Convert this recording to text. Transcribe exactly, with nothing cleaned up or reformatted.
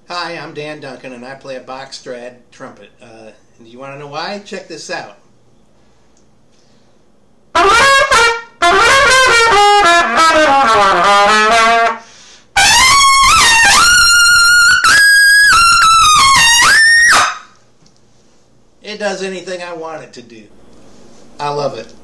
Hi, I'm Dan Duncan, and I play a Bach Strad trumpet. Uh, and you want to know why? Check this out. It does anything I want it to do. I love it.